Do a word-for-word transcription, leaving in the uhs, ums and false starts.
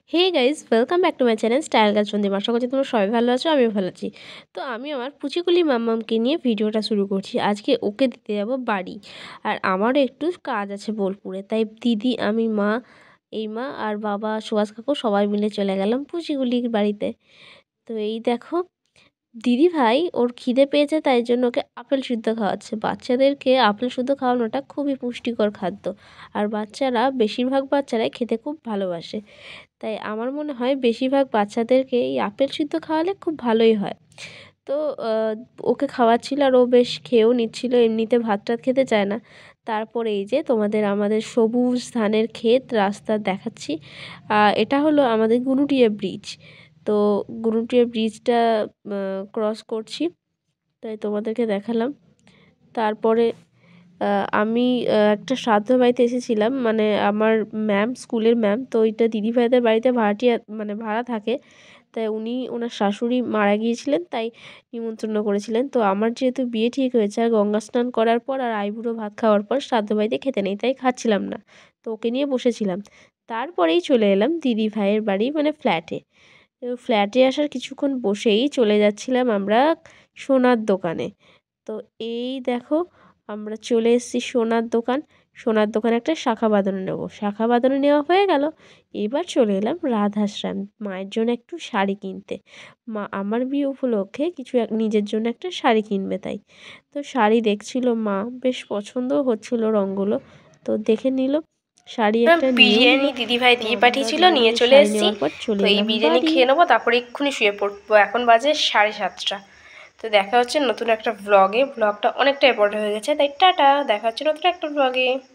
Hey guys, welcome back to my channel style girl Sandeep. আশা করছি তোমরা সবাই ভালো আছো, আমিও ভালো আছি। তো আমি আমার পুচিকুলি মাম্মামকে নিয়ে ভিডিওটা শুরু করছি। আজকে ওকে দিতে যাব বাড়ি, আর আমারও একটু কাজ আছে বোলপুরে, তাই দিদি, আমি, মা, এই মা আর বাবা সুভাষ কাকু সবাই মিলে চলে গেলাম পুচিকুলির বাড়িতে। তো এই দেখো, দিদিভাই ওর খিদে পেয়েছে তাই জন্য ওকে আপেল সিদ্ধ খাওয়াচ্ছে। বাচ্চাদেরকে আপেল সিদ্ধ খাওয়ানোটা খুবই পুষ্টিকর খাদ্য, আর বাচ্চারা বেশিরভাগ বাচ্চারাই খেতে খুব ভালোবাসে। তাই আমার মনে হয় বেশিরভাগ বাচ্চাদেরকে এই আপেল সিদ্ধ খাওয়ালে খুব ভালোই হয়। তো ওকে খাওয়াচ্ছিল আর ও বেশ খেয়েও নিচ্ছিল, এমনিতে ভাত টাত খেতে চায় না। তারপরে এই যে তোমাদের আমাদের সবুজ ধানের ক্ষেত রাস্তা দেখাচ্ছি। এটা হলো আমাদের গুনুটিয়া ব্রিজ। তো গুনুটিয়া ব্রিজটা ক্রস করছি, তাই তোমাদেরকে দেখালাম। তারপরে আমি একটা শ্রাদ্ধ বাড়িতে এসেছিলাম, মানে আমার ম্যাম, স্কুলের ম্যাম, তো ওইটা দিদিভাইদের বাড়িতে ভাড়াটিয়া মানে ভাড়া থাকে। তাই উনি ওনার শাশুড়ি মারা গিয়েছিলেন, তাই নিমন্ত্রণ করেছিলেন। তো আমার যেহেতু বিয়ে ঠিক হয়েছে, আর গঙ্গা স্নান করার পর আর আইবুড়ো ভাত খাওয়ার পর শ্রাদ্ধ বাড়িতে খেতে নেই, তাই খাচ্ছিলাম না। তো ওকে নিয়ে বসেছিলাম। তারপরেই চলে এলাম দিদি ভাইয়ের বাড়ি, মানে ফ্ল্যাটে। ফ্ল্যাটে আসার কিছুক্ষণ বসেই চলে যাচ্ছিলাম আমরা সোনার দোকানে। তো এই দেখো, আমরা চলে এসেছি সোনার দোকান। সোনার দোকানে একটা শাঁখা বাঁধানো নেবো, শাঁখা বাঁধানো নেওয়া হয়ে গেল। এবার চলে এলাম রাধাশ্যাম, মায়ের জন্য একটু শাড়ি কিনতে। মা আমার বিয়ে উপলক্ষে কিছু এক নিজের জন্য একটা শাড়ি কিনবে, তাই তো শাড়ি দেখছিল মা, বেশ পছন্দও হচ্ছিল রঙগুলো, তো দেখে নিল শাড়ি একটা নিয়েও নিল। বিরিয়ানি দিদিভাই তো দিয়ে আমরা পাঠিয়েছিল, নিয়ে দুজনে চলে শাড়ি এসেছি। নেওয়ার পর চলে তো এই এলাম বিরিয়ানি বাড়ি। খেয়ে নেবো, তারপরে এক্ষুনি শুয়ে পড়বো। এখন বাজে সাড়ে সাতটা। তো দেখা হচ্ছে নতুন একটা ভ্লগে। ভ্লগটা অনেকটা ইম্পর্টেন্ট হয়ে গেছে, তাই টাটা, দেখা হচ্ছে নতুন একটা ভ্লগে।